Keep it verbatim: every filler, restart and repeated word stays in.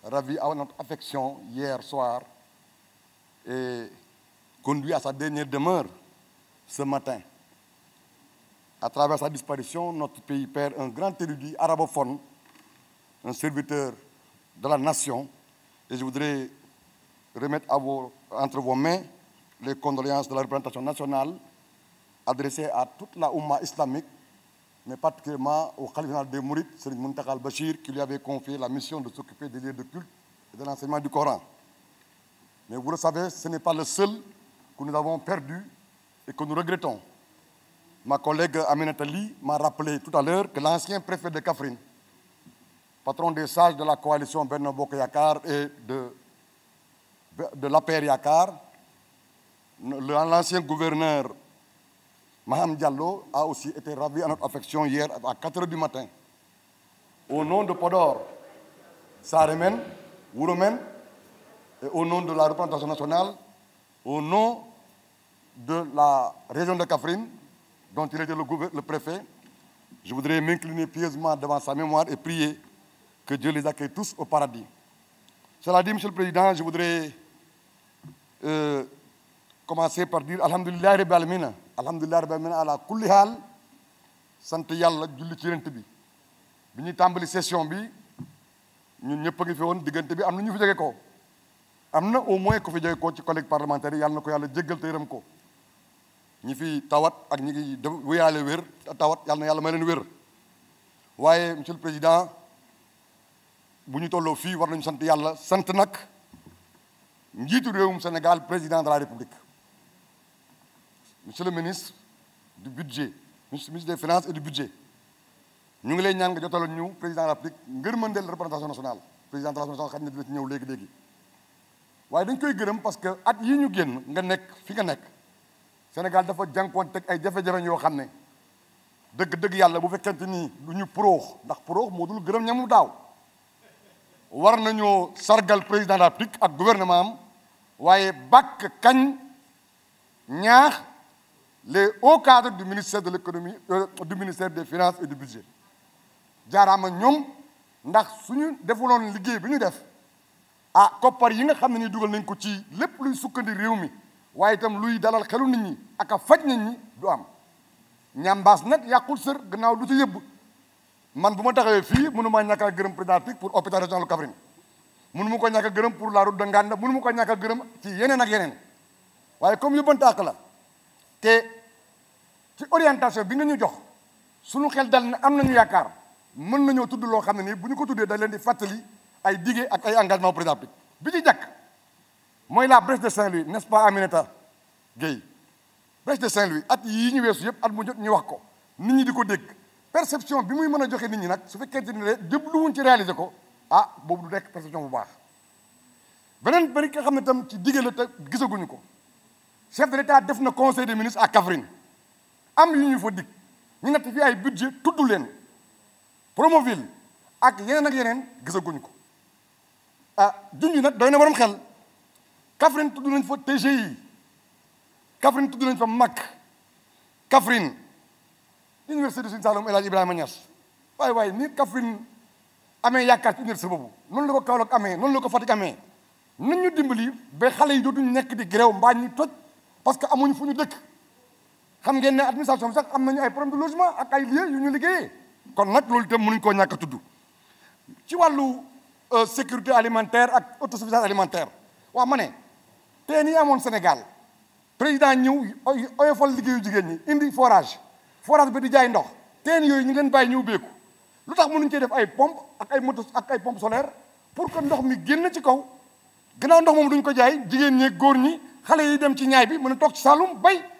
ravi à notre affection hier soir et conduit à sa dernière demeure ce matin. À travers sa disparition, notre pays perd un grand érudit arabophone, un serviteur de la nation, et je voudrais remettre à vos, entre vos mains les condoléances de la représentation nationale adressées à toute la Oumma islamique, mais particulièrement au Khalife général des Mourides, Serigne Mountakha al-Bachir, qui lui avait confié la mission de s'occuper des lieux de culte et de l'enseignement du Coran. Mais vous le savez, ce n'est pas le seul que nous avons perdu et que nous regrettons. Ma collègue Aminata Ly m'a rappelé tout à l'heure que l'ancien préfet de Kaffrine, patron des sages de la coalition Benno Bokk Yakaar et de, de l'A P R Yakaar, l'ancien gouverneur Maham Diallo a aussi été ravi à notre affection hier à quatre heures du matin. Au nom de Podor, Saremen, Wuromen, et au nom de la représentation nationale, au nom de la région de Kaffrine, dont il était le, le préfet, je voudrais m'incliner pieusement devant sa mémoire et prier que Dieu les accueille tous au paradis. Cela dit, Monsieur le Président, je voudrais euh, commencer par dire Alhamdulillah Rabbil Alamin. Alhamdulillah Rabbil Alamin ala kulli hal, sant Yàlla julli ci Yonent bi. Bi ñuy tàmbali session bi ñun ñëpp a ngi fi woon diggante bi am na ñu fi jóge ko am na au moins ku fi jóge ko ci collègue parlementaire yi yàlla na ko yàlla jéggal te yërëm ko ñi fi tawat ak ñi ngi wéyaale wér tawat yàlla na yàlla may leen wér. Waaye Monsieur le Président, bu ñu tolloo fii war nañu sant yàlla sant nag njiitu réewum Sénégal, président de la République. Monsieur le ministre du budget, ministre des finances et du budget, ñu ngi lay ñaan nga jotal ñu président de la République ngërmandeel représentation nationale. Président de la nationale xam ne dina ci ñëw léegi léegi. waaye dañ koy gërëm parce que at yi ñu génn nga nekk fi nga nekk Sénégal dafa jànkuwanteeg ay jafe-jafe yoo xam ne dëgg-dëgg yàlla bu fekkente ni du ñu proox ndax proox moo dul gërëm ñamu daaw war nañoo sargal président de la République ak gouvernement am waaye bàkk kañ ñaax les hauts cadres du ministère de l'économie euh, du ministère des finances et du budget jaaraama ñoom ndax suñu defuloon liggéey bi ñu def ah koppar yi nga xam ne ni dugal nañ ko ci lépp luy sukkandi réew mi waaye itam luy dalal xelu nit ñi ak a faj nit ñi du am ñambaas nag yàqul sër gannaaw du ci yëbb man bu ma taxawee fii mënu maa ñàkk a gërëm président pour hôpital régional Kaffrine mënu ma ko ñàkk a gërëm pour la route de Nganda mënu ma ko ñàkk a gërëm ci yeneen ak yeneen waaye comme yóbbante ak la te ci orientation bi nga ñu jox suñu xel dal ne am nañu yaakaar mën nañoo tudd loo xam ne nii bu ñu ko tuddee da leen di fàttali ay dige ak ay engagement président bi ci jàkk mooy la brèche de Saint-Louis, n'est-ce pas Aminata Gueye? Brèche de Saint-Louis at yii ñu weesu yëpp at mu jot ñu wax ko nit ñi di ko dégg perception bi muy mën a joxe nit ñi nag su fekkente ni jubluwuñ ci réaliser ko ah boobu du nekk perception bu baax. beneen bëri nga xam ne tam ci dige la te gisaguñu ko chef de l'État def na conseil des ministres à Kaffrine am yu ñu fa dig ñu natt fi ay budget tudd leen Promoville ak yeneen ak yeneen gisaguñu ko ah junj nag doy na borom xel. Kaffrine tudd nañ fa T G I Kaffrine tudd nañ fa M A C Kaffrine université de Sine Saloum El Hadj Ibrahima Niass waaye waaye ni Kaffrine amee yaakaar ci université boobu noonu la ko Kaolack amee noonu la ko Fatick amee nañ ñu dimbali ba xale yi dootuñu nekk di gréew mbaa ñu toj parce que amuñu fu ñu dëkk xam ngeen ne administration bi sax am nañu ay problème de logement ak ay lieux yu ñu liggéeyee kon nag loolu itam mënuñ koo ñàkk a tudd ci wàllu sécurité alimentaire ak autosuffisance alimentaire waaw ma ne teen yi amoon Sénégal président ñëw oyofal liggéeyu jigéen ñi indi forage forage ba di jaay ndox teen yooyu ñu leen bàyyi ñu ubbeeku lu tax mënuñ cee def ay pompe ak ay moto ak ay pompe solaire pour que ndox mi génn ci kaw gannaaw ndox moom duñ ko jaay jigéen ñi góor ñi xale yi dem ci ñaay bi mën a toog ci Saloum bay